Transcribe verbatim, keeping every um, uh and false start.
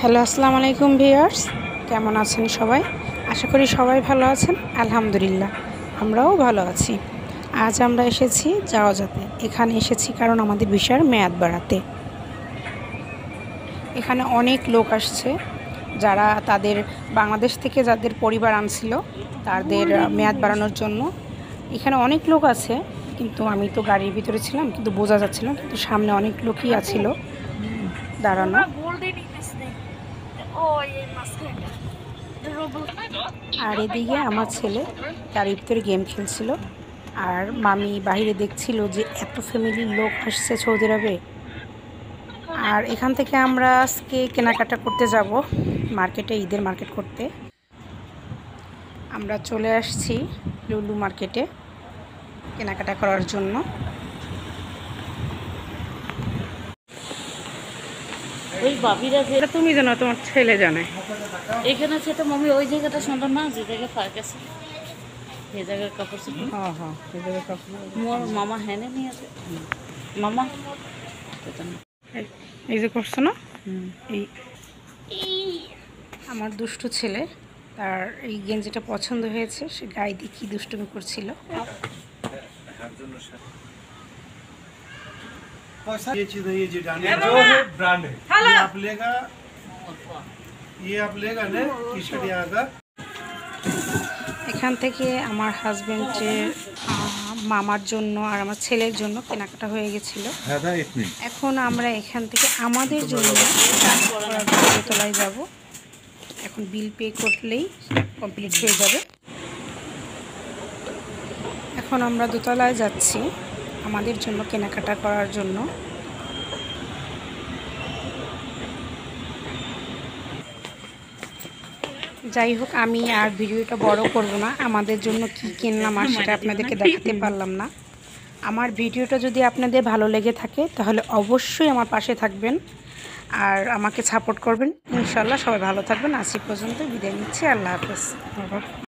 Hello, আসসালামু আলাইকুম viewers. কেমন আছেন সবাই? আশা করি সবাই ভালো আছেন। আলহামদুলিল্লাহ, আমরাও ভালো আছি। আজ আমরা এসেছি জাওয়াজাতে। এখানে এসেছি কারণ আমাদের ভিসার মেয়াদ বাড়াতে। এখানে অনেক লোক আসছে, যারা তাদের বাংলাদেশ থেকে যাদের পরিবার আনছিল তাদের মেয়াদ বাড়ানোর জন্য। এখানে অনেক লোক আছে, কিন্তু আমি তো গাড়ির ভিতরে ছিলাম, কিন্তু বোঝা যাচ্ছিল না, কিন্তু সামনে অনেক লোকই আছিল দাঁড়ানো। আর এদিকে আমার ছেলে গাড়ির ভিতরে গেম খেলছিল, আর মামি বাইরে দেখছিল যে এত ফ্যামিলির লোক আসছে সৌদি আরবে। আর এখান থেকে আমরা আজকে কেনাকাটা করতে যাব মার্কেটে, ঈদের মার্কেট করতে। আমরা চলে আসছি লুলু মার্কেটে কেনাকাটা করার জন্য। ওই ভাবিরা যে এটা তুমি জানো, তোমার ছেলে জানে। এখানে সেটা মম্মি ওই জায়গাটা সুন্দর না, যে জায়গায় পার্ক আছে সেই জায়গার কাপড় চোপড়। হ্যাঁ হ্যাঁ, এই জায়গায় কাপড়। মোর মামা হেনে নিয়ে আছে মামা। এই যে করছো না, হুম এই আমার দুষ্টু ছেলে, তার এই গেঞ্জিটা পছন্দ হয়েছে, সে গায়ে দিয়ে কি দুষ্টুমি করছিল। ये चीज है, ये जिडानी जो है ब्रांड है, ये आप लेगा, ये आप लेगा ना टी शर्ट यहाँ का। এখান থেকে আমার হাজবেন্ডের মামার জন্য আর আমার ছেলের জন্য কেনাকাটা হয়ে গেছিল। এখন আমরা এখান থেকে আমাদের জন্য দোতলায় যাব। এখন বিল পে করলেই কমপ্লিট হয়ে যাবে। এখন আমরা দোতলায় যাচ্ছি আমাদের জন্য কেনাকাটা করার জন্য। যাই হোক, আমি আর ভিডিওটা বড় করব না। আমাদের জন্য কি কিনলাম আর সেটা আপনাদেরকে দেখাতে পারলাম না। আমার ভিডিওটা যদি আপনাদের ভালো লেগে থাকে তাহলে অবশ্যই আমার পাশে থাকবেন আর আমাকে সাপোর্ট করবেন। ইনশাআল্লাহ সবাই ভালো থাকবেন। আজ পর্যন্ত বিদায় নিচ্ছি। আল্লাহ হাফেজ।